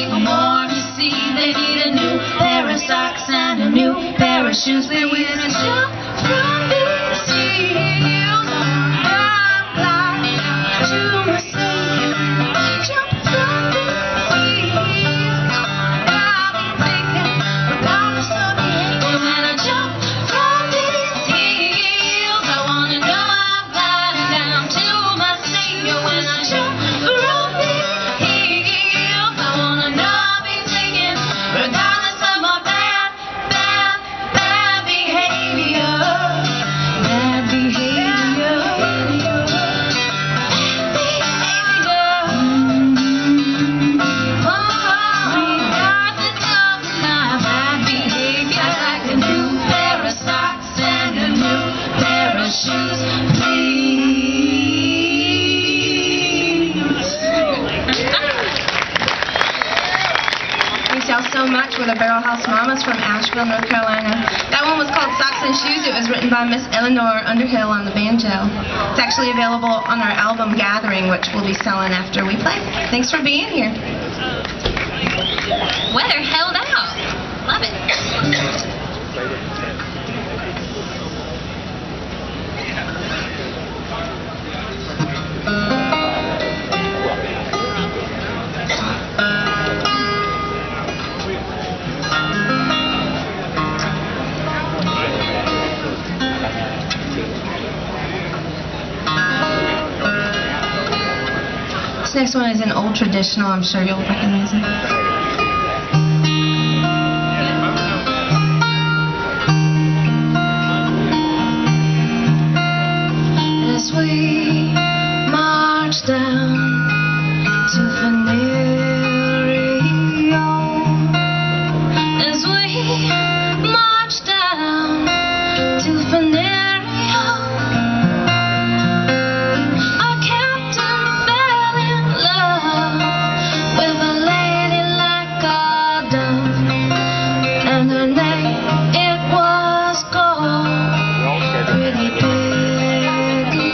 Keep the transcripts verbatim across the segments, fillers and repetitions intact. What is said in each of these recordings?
keep them warm. You see, they need a new pair of socks and a new pair of shoes. They wear a jump from these heels on my glide down to my sleeve. Jump from these heels, I'll be thinking regardless of the age. When I jump from these heels, I wanna know I'm gliding down to my Savior. When I jump from these heels, I wanna know I'll be singing regardless of my bad, bad, bad behavior. Bad behavior. Bad behavior. Oh, regardless of my bad behavior, like a new pair of socks and a new pair of shoes, please. Thanks y'all so much. We're the Barrel House Mamas from Asheville, North Carolina. That one was called Socks and Shoes. It was written by Miss Eleanor Underhill on the banjo. It's actually available on our album Gathering, which we'll be selling after we play. Thanks for being here. Weather held out. Love it. This next one is an old traditional. I'm sure you'll recognize it. As we march down to Venerio, as we march down to Venerio, our captain fell in love with a lady like a dove, and her name it was called Pretty Peggy.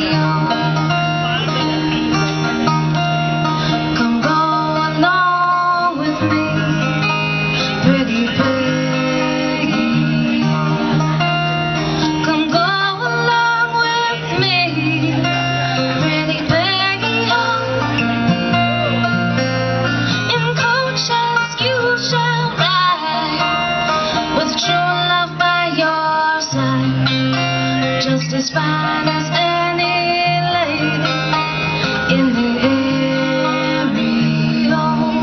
Come go along with me, Pretty Peggy. Come go along with me, Pretty Peggy. In coaches you shall ride, with true love by your side, just as fine as any lady in the area.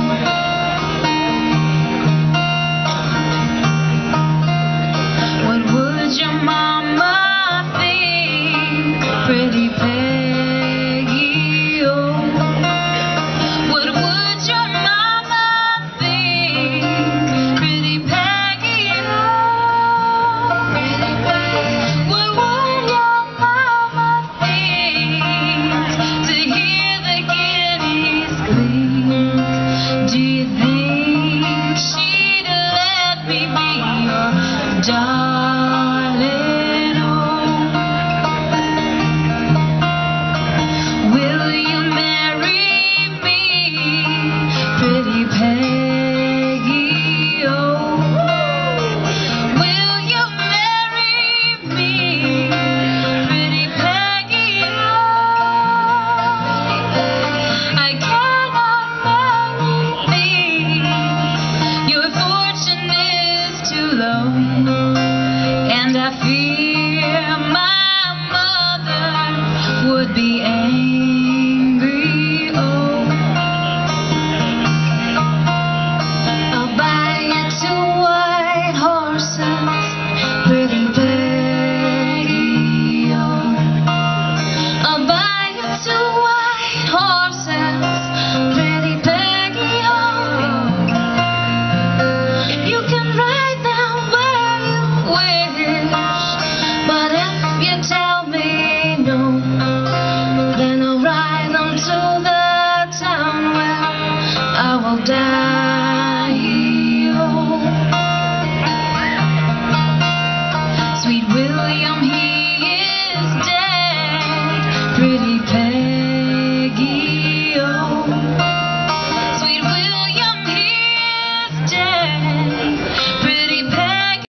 What would your mama think, Pretty Peggy? Oh, what would your mama think, Pretty Peggy? Oh, Pretty Peggy. What would your mama think to hear the guineas clink? Do you think she'd let me be your darling? Oh, will you marry me, Pretty Peggy? Oh, will you marry me, Pretty Peggy? Oh, I cannot marry thee. Your fortune is too low, and I fear my mother would be angry. Oh, I'll buy you two white horses, Pretty Peggy. Oh, I'll buy you two white horses, Pretty Peggy. Oh, you can ride them where you wish, but if you tell me no, then I'll ride them to the town where I will die.